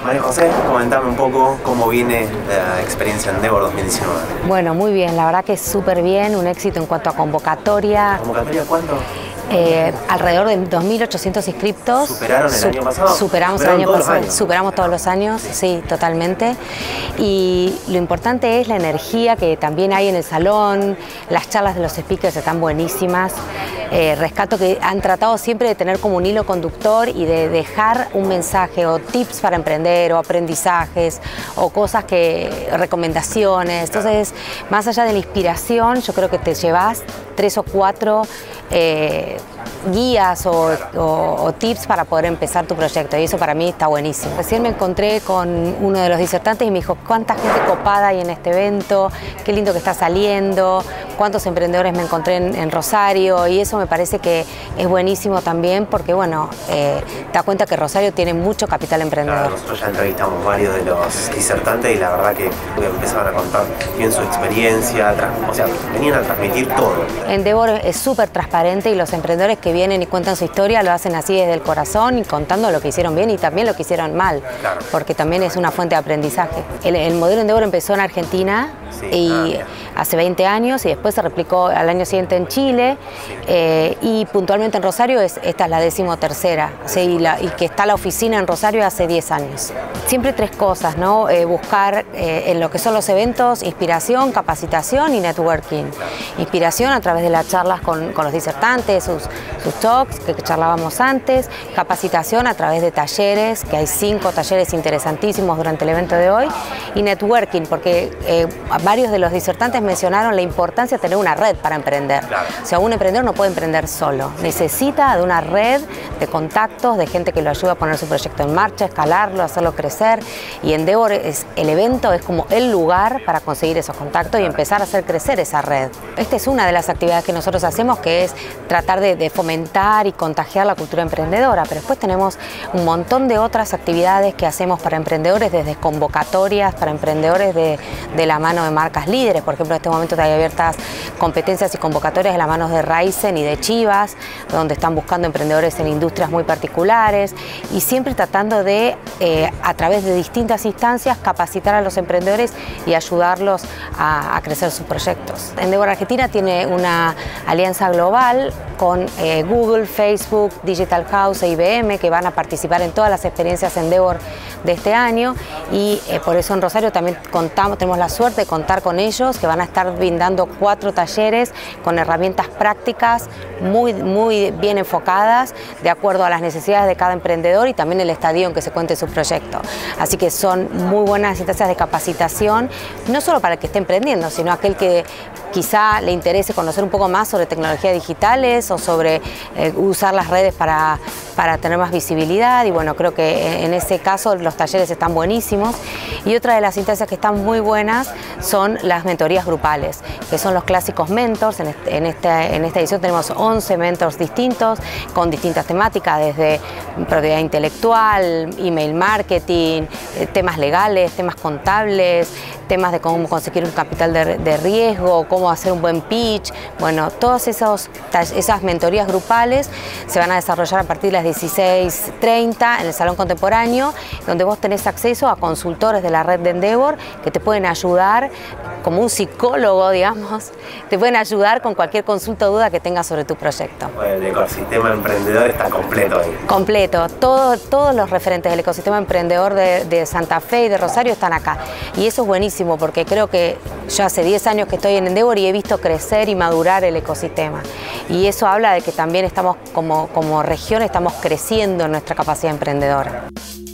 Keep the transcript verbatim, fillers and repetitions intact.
María José, comentame un poco cómo viene la experiencia Endeavor dos mil diecinueve. Bueno, muy bien, la verdad que es súper bien, un éxito en cuanto a convocatoria. ¿Convocatoria cuánto? Eh, alrededor de dos mil ochocientos inscriptos. ¿Superaron el Su año pasado? Superamos el año pasado, superamos todos los años, sí. sí, totalmente. Y lo importante es la energía que también hay en el salón, las charlas de los speakers están buenísimas. Eh, rescato que han tratado siempre de tener como un hilo conductor y de dejar un mensaje o tips para emprender o aprendizajes o cosas que, recomendaciones. Entonces, más allá de la inspiración, yo creo que te llevas tres o cuatro eh, guías o, o, o tips para poder empezar tu proyecto y eso para mí está buenísimo. Recién me encontré con uno de los disertantes y me dijo cuánta gente copada hay en este evento, qué lindo que está saliendo, cuántos emprendedores me encontré en, en Rosario y eso me parece que es buenísimo también porque bueno, eh, te das cuenta que Rosario tiene mucho capital emprendedor. Claro, nosotros ya entrevistamos varios de los disertantes y la verdad que empezaban a contar bien su experiencia, o sea, venían a transmitir todo. Endeavor es súper transparente y los emprendedores que vienen y cuentan su historia lo hacen así desde el corazón y contando lo que hicieron bien y también lo que hicieron mal, claro. Porque también es una fuente de aprendizaje. El, el modelo Endeavor empezó en Argentina sí, y ah, hace veinte años y después se replicó al año siguiente en Chile sí. eh, y puntualmente en Rosario es, esta es la decimotercera sí, y, la, y que está la oficina en Rosario hace diez años. Siempre tres cosas, ¿no? Eh, buscar eh, en lo que son los eventos, inspiración, capacitación y networking. Claro. Inspiración a través de las charlas con, con los disertantes, sus, sus talks que charlábamos antes, capacitación a través de talleres, que hay cinco talleres interesantísimos durante el evento de hoy, y networking, porque eh, varios de los disertantes mencionaron la importancia de tener una red para emprender. Claro. O sea, un emprendedor no puede emprender solo, necesita de una red de contactos, de gente que lo ayude a poner su proyecto en marcha, escalarlo, hacerlo crecer, y Endeavor es, el evento es como el lugar para conseguir esos contactos y empezar a hacer crecer esa red. Esta es una de las actividades que nosotros hacemos, que es tratar de, de fomentar y contagiar la cultura emprendedora, pero después tenemos un montón de otras actividades que hacemos para emprendedores, desde convocatorias para emprendedores de, de la mano de marcas líderes. Por ejemplo, en este momento hay abiertas competencias y convocatorias de la mano de Raizen y de Chivas, donde están buscando emprendedores en industrias muy particulares y siempre tratando de, eh, a través de distintas instancias, capacitar a los emprendedores y ayudarlos a, a crecer sus proyectos. Endeavor Argentina tiene una alianza global con eh, Google, Facebook, Digital House e I B M que van a participar en todas las experiencias Endeavor de este año y eh, por eso en Rosario también contamos, tenemos la suerte de contar con ellos que van a estar brindando cuatro talleres con herramientas prácticas muy, muy bien enfocadas de acuerdo a las necesidades de cada emprendedor y también el estadio en que se cuente su proyecto. Así que son muy buenas instancias de capacitación, no solo para el que esté emprendiendo, sino aquel que quizá le interese conocer un poco más sobre tecnologías digitales o sobre eh, usar las redes para, para tener más visibilidad y bueno, creo que en ese caso los talleres están buenísimos y otra de las instancias que están muy buenas son las mentorías grupales, que son los clásicos mentors. En, este, en, esta, en esta edición tenemos once mentors distintos con distintas temáticas, desde propiedad intelectual, email marketing, eh, temas legales, temas contables, temas de cómo conseguir un capital de, de riesgo, cómo hacer un buen pitch. Bueno, todas esos, esas mentorías grupales se van a desarrollar a partir de las dieciséis treinta en el Salón Contemporáneo, donde vos tenés acceso a consultores de la red de Endeavor que te pueden ayudar, como un psicólogo, digamos, te pueden ayudar con cualquier consulta o duda que tengas sobre tu proyecto. Bueno, el ecosistema emprendedor está completo ahí. Completo. Todo, todos los referentes del ecosistema emprendedor de, de Santa Fe y de Rosario están acá. Y eso es buenísimo porque creo que yo hace diez años que estoy en Endeavor y he visto crecer y madurar el ecosistema. Y eso habla de que también estamos como, como región, estamos creciendo en nuestra capacidad emprendedora.